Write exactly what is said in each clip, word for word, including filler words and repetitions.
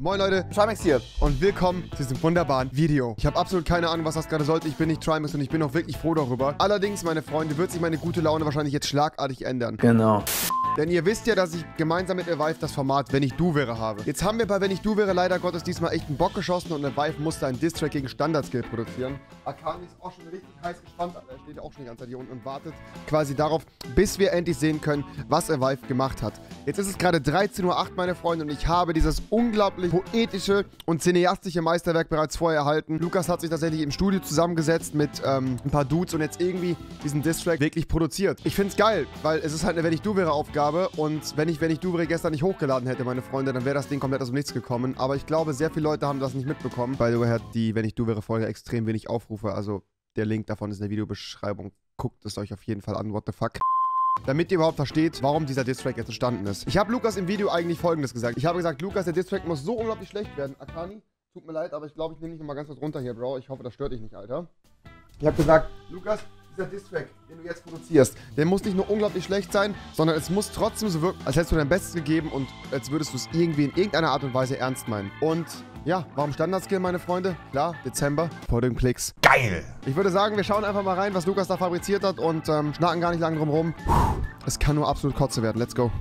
Moin Leute, Trimax hier und willkommen zu diesem wunderbaren Video. Ich habe absolut keine Ahnung, was das gerade sollte. Ich bin nicht Trimax und ich bin auch wirklich froh darüber. Allerdings, meine Freunde, wird sich meine gute Laune wahrscheinlich jetzt schlagartig ändern. Genau. Denn ihr wisst ja, dass ich gemeinsam mit Evive das Format Wenn ich du wäre habe. Jetzt haben wir bei Wenn ich du wäre leider Gottes diesmal echt einen Bock geschossen und Evive musste einen Distrack gegen Standard-Skill produzieren. Akani ist auch schon richtig heiß gespannt, aber er steht ja auch schon die ganze Zeit hier unten und wartet quasi darauf, bis wir endlich sehen können, was Evive gemacht hat. Jetzt ist es gerade dreizehn Uhr acht, meine Freunde, und ich habe dieses unglaublich poetische und cineastische Meisterwerk bereits vorher erhalten. Lukas hat sich tatsächlich im Studio zusammengesetzt mit ähm, ein paar Dudes und jetzt irgendwie diesen Distrack wirklich produziert. Ich finde es geil, weil es ist halt eine Wenn ich du wäre Aufgabe. Und wenn ich, wenn ich du wäre gestern nicht hochgeladen hätte, meine Freunde, dann wäre das Ding komplett aus dem Nichts gekommen. Aber ich glaube, sehr viele Leute haben das nicht mitbekommen. By the way, hat die Wenn ich du wäre Folge extrem wenig Aufrufe. Also der Link davon ist in der Videobeschreibung. Guckt es euch auf jeden Fall an. What the fuck? Damit ihr überhaupt versteht, warum dieser Distrack jetzt entstanden ist. Ich habe Lukas im Video eigentlich Folgendes gesagt. Ich habe gesagt, Lukas, der Distrack muss so unglaublich schlecht werden. Akani, tut mir leid, aber ich glaube, ich nehme dich mal ganz kurz runter hier, Bro. Ich hoffe, das stört dich nicht, Alter. Ich habe gesagt, Lukas, dieser Distrack, den du jetzt produzierst, der muss nicht nur unglaublich schlecht sein, sondern es muss trotzdem so wirken, als hättest du dein Bestes gegeben und als würdest du es irgendwie in irgendeiner Art und Weise ernst meinen. Und ja, warum Standard-Skill, meine Freunde? Klar, Dezember, vor den Klicks. Geil! Ich würde sagen, wir schauen einfach mal rein, was Lukas da fabriziert hat und ähm, schnacken gar nicht lange drum rum. Es kann nur absolut Kotze werden. Let's go.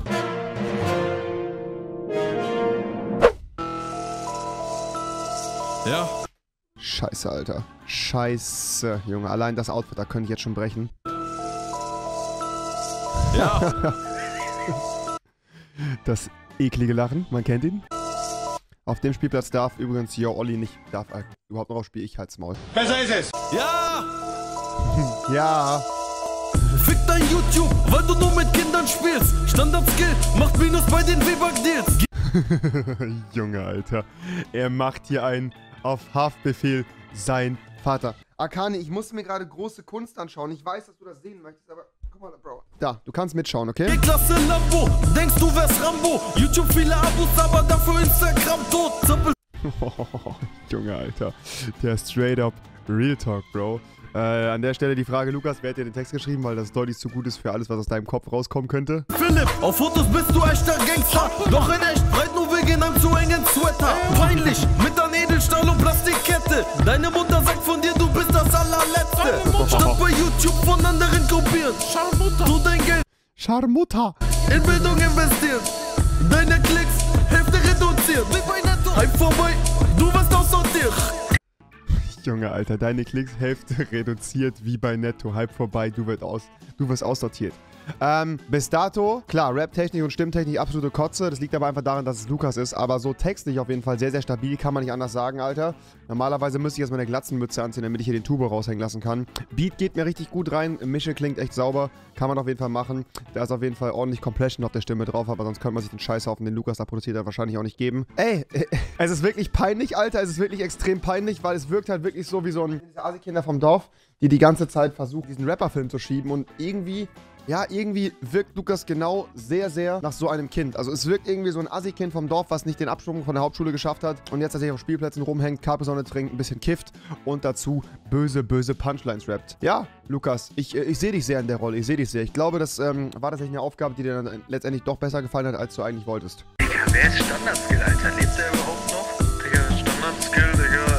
Ja. Scheiße, Alter. Scheiße, Junge. Allein das Outfit, da könnte ich jetzt schon brechen. Ja. Das eklige Lachen, man kennt ihn. Auf dem Spielplatz darf übrigens Yo Olli nicht, darf äh, überhaupt noch aufs Spiel, ich halt's Maul. Besser ist es. Ja. Ja. Fick dein YouTube, weil du nur mit Kindern spielst. Standard-Skill macht Minus bei den V-Buck-Deals. Junge, Alter. Er macht hier einen auf Haftbefehl sein Vater. Akani, ich muss mir gerade große Kunst anschauen. Ich weiß, dass du das sehen möchtest, aber guck mal, Bro. Da, du kannst mitschauen, okay? G-Klasse Lambo, denkst du wärst Rambo. YouTube viele Abos, aber dafür Instagram tot. Zappel. Oh, Junge, Alter. Der straight up Real Talk, Bro. Äh, an der Stelle die Frage, Lukas, wer hat dir den Text geschrieben, weil das deutlich zu gut ist für alles, was aus deinem Kopf rauskommen könnte? Philipp, auf Fotos bist du echter Gangster. Doch in echt breit nur wegen einem zu engen Sweater. Peinlich, mit an Edelstahl und Plastikkette. Deine Mutter sagt von dir, du bist das allerletzte. Statt bei YouTube von anderen kopieren. Scharmutter. Du dein Geld. Scharmutter. In Bildung investieren. Deine Klicks, Hälfte reduziert. Wie bei Netto. Hype vorbei, du wirst aussortiert. Junge, Alter, deine Klicks Hälfte reduziert wie bei Netto. Hype vorbei, du wirst, aus, du wirst aussortiert. Ähm, bis dato, klar, Rap-Technik und Stimmtechnik absolute Kotze. Das liegt aber einfach daran, dass es Lukas ist. Aber so textlich auf jeden Fall sehr, sehr stabil, kann man nicht anders sagen, Alter. Normalerweise müsste ich jetzt meine Glatzenmütze anziehen, damit ich hier den Tubo raushängen lassen kann. Beat geht mir richtig gut rein. Mische klingt echt sauber. Kann man auf jeden Fall machen. Da ist auf jeden Fall ordentlich Compression auf der Stimme drauf, aber sonst könnte man sich den Scheißhaufen, den Lukas da produziert hat, wahrscheinlich auch nicht geben. Ey, es ist wirklich peinlich, Alter. Es ist wirklich extrem peinlich, weil es wirkt halt wirklich so wie so ein diese Asi-Kinder vom Dorf, die die ganze Zeit versuchen, diesen Rapper-Film zu schieben und irgendwie... Ja, irgendwie wirkt Lukas genau sehr, sehr nach so einem Kind. Also es wirkt irgendwie so ein Assi-Kind vom Dorf, was nicht den Absprung von der Hauptschule geschafft hat und jetzt tatsächlich auf Spielplätzen rumhängt, Capri-Sonne trinkt, ein bisschen kifft und dazu böse, böse Punchlines rappt. Ja, Lukas, ich, ich sehe dich sehr in der Rolle, ich sehe dich sehr. Ich glaube, das ähm, war tatsächlich eine Aufgabe, die dir dann letztendlich doch besser gefallen hat, als du eigentlich wolltest. Digga, wer ist Standard-Skill, Alter? Lebt der überhaupt noch? Digga, Standard-Skill,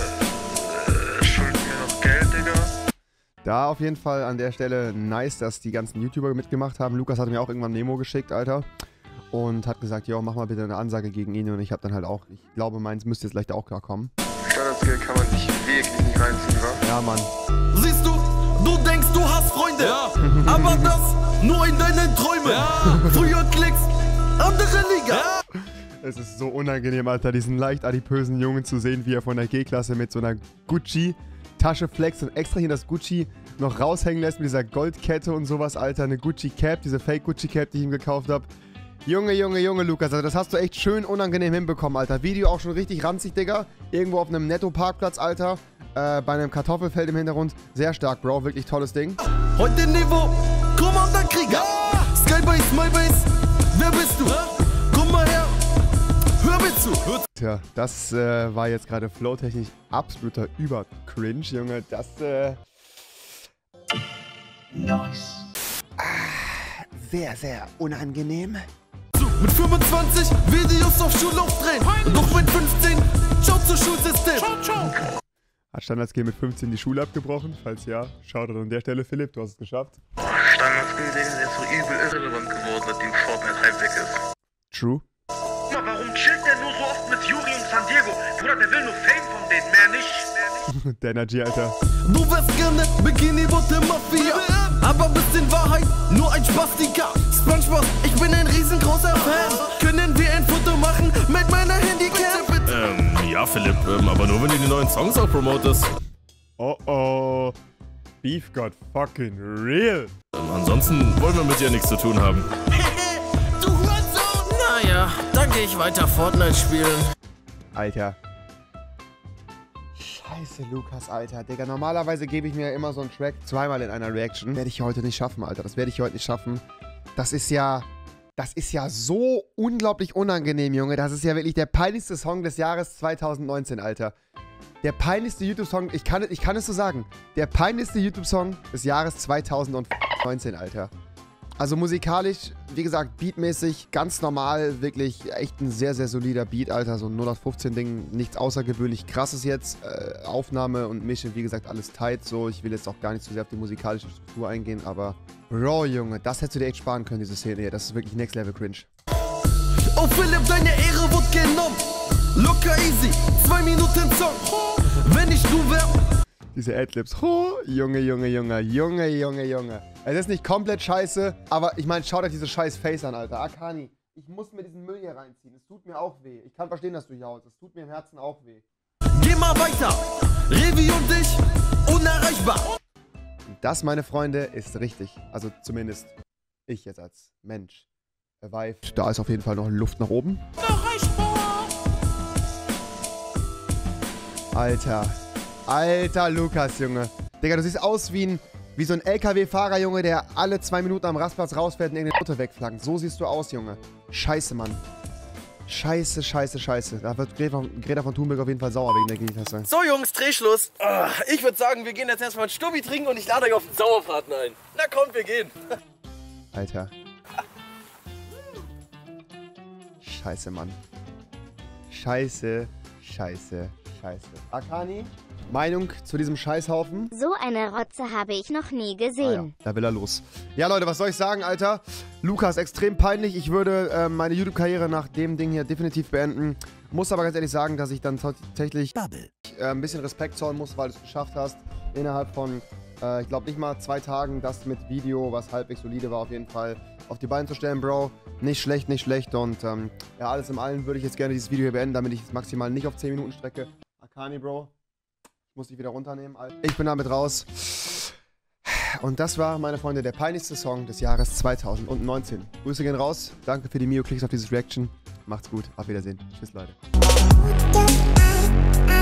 Digga, äh, schuldet mir noch Geld, Digga. Da auf jeden Fall an der Stelle nice, dass die ganzen YouTuber mitgemacht haben. Lukas hatte mir auch irgendwann ein Memo geschickt, Alter. Und hat gesagt, jo, mach mal bitte eine Ansage gegen ihn. Und ich habe dann halt auch, ich glaube, meins müsste jetzt vielleicht auch klar kommen. Standard-Skill kann man sich wirklich nicht reinziehen, wa? Ja, Mann. Siehst du, du denkst, du hast Freunde. Ja. Aber das nur in deinen Träumen. Ja. Früher Klicks, andere Liga. Ja. Es ist so unangenehm, Alter, diesen leicht adipösen Jungen zu sehen, wie er von der G-Klasse mit so einer Gucci Tasche flext und extra hier das Gucci noch raushängen lässt mit dieser Goldkette und sowas, Alter. Eine Gucci Cap, diese Fake Gucci Cap, die ich ihm gekauft habe. Junge, Junge, Junge, Lukas, also das hast du echt schön unangenehm hinbekommen, Alter. Video auch schon richtig ranzig, Digga. Irgendwo auf einem Netto-Parkplatz, Alter. Äh, bei einem Kartoffelfeld im Hintergrund. Sehr stark, Bro, wirklich tolles Ding. Heute Niveau, Commander Krieger. Ja. Skybase, MyBase, wer bist du? Ja. Komm mal her. Hör mir zu! Tja, das äh, war jetzt gerade flowtechnisch absoluter Über-Cringe, Junge. Das, äh... Nice. Ah, sehr, sehr unangenehm. Mit fünfundzwanzig Videos auf Schulauf drehen. Doch mit fünfzehn Hat Standard-Skill mit fünfzehn die Schule abgebrochen? Falls ja, Shoutout an der Stelle, Philipp, du hast es geschafft. Standard-Skill, Digga, der ist so übel irrelevant geworden, seitdem Fortnite halb weg ist. True. Guck mal, warum chillt der nur so oft mit Yuri und San Diego? Bruder, der will nur Fame von denen, mehr nicht. Mehr nicht. Der Energy, Alter. Du wärst gerne Bikini-Botte Mafia, aber bist in Wahrheit nur ein Spastiker. SpongeBob, ich bin ein riesengroßer Fan. Können wir ein Foto machen mit meiner Handycam? Ähm, ja, Philipp, ähm, aber nur wenn du die neuen Songs auch promotest. Oh oh. Beef got fucking real. Ähm, ansonsten wollen wir mit dir nichts zu tun haben. Du Hurensohn! Naja, dann gehe ich weiter Fortnite spielen. Alter. Scheiße, Lukas, Alter. Digga, normalerweise gebe ich mir immer so einen Track zweimal in einer Reaction. Werde ich heute nicht schaffen, Alter. Das werde ich heute nicht schaffen. Das ist ja... Das ist ja so unglaublich unangenehm, Junge. Das ist ja wirklich der peinlichste Song des Jahres zweitausendneunzehn, Alter. Der peinlichste YouTube-Song, ich kann, ich kann es so sagen, der peinlichste YouTube-Song des Jahres zweitausendneunzehn, Alter. Also musikalisch, wie gesagt, beatmäßig, ganz normal, wirklich echt ein sehr, sehr solider Beat, Alter. So ein null acht fünfzehn Ding, nichts außergewöhnlich krasses jetzt. Äh, Aufnahme und Mische, wie gesagt, alles tight so. Ich will jetzt auch gar nicht zu sehr auf die musikalische Struktur eingehen, aber... Bro, Junge, das hättest du dir echt sparen können, diese Szene hier. Das ist wirklich Next Level Cringe. Oh, Philipp, deine Ehre wird genommen. Locker easy, zwei Minuten Song. Wenn ich du wär... Diese Adlibs. Oh, Junge, Junge, Junge, Junge, Junge, Junge. Es ist nicht komplett scheiße, aber ich meine, schau dir diese scheiß Face an, Alter. Akani, ich muss mir diesen Müll hier reinziehen. Es tut mir auch weh. Ich kann verstehen, dass du hier haust. Es tut mir im Herzen auch weh. Geh mal weiter. Revi und ich, unerreichbar. Das, meine Freunde, ist richtig. Also zumindest ich jetzt als Mensch. Vive. Da ist auf jeden Fall noch Luft nach oben. Alter. Alter Lukas, Junge. Digga, du siehst aus wie, ein, wie so ein L K W-Fahrer, Junge, der alle zwei Minuten am Rastplatz rausfährt und irgendeine Auto wegflankt. So siehst du aus, Junge. Scheiße, Mann. Scheiße, scheiße, scheiße. Da wird Greta, Greta von Thunberg auf jeden Fall sauer wegen der Gitarre. So, Jungs, Drehschluss. Oh, ich würde sagen, wir gehen jetzt erstmal ein Stubbi trinken und ich lade euch auf den Sauerbraten ein. Na kommt, wir gehen. Alter. Scheiße, Mann. Scheiße, scheiße, scheiße. Akani, Meinung zu diesem Scheißhaufen? So eine Rotze habe ich noch nie gesehen. Ah ja, da will er los. Ja, Leute, was soll ich sagen, Alter? Lukas, extrem peinlich. Ich würde äh, meine YouTube-Karriere nach dem Ding hier definitiv beenden. Muss aber ganz ehrlich sagen, dass ich dann tatsächlich äh, ein bisschen Respekt zollen muss, weil du es geschafft hast, innerhalb von, äh, ich glaube nicht mal zwei Tagen, das mit Video, was halbwegs solide war, auf jeden Fall auf die Beine zu stellen, Bro. Nicht schlecht, nicht schlecht. Und ähm, ja, alles in allem würde ich jetzt gerne dieses Video hier beenden, damit ich es maximal nicht auf zehn Minuten strecke. Akani, Bro. Muss ich wieder runternehmen, Alter. Ich bin damit raus. Und das war, meine Freunde, der peinlichste Song des Jahres zweitausendneunzehn. Grüße gehen raus. Danke für die Mio-Klicks auf dieses Reaction. Macht's gut. Auf Wiedersehen. Tschüss, Leute.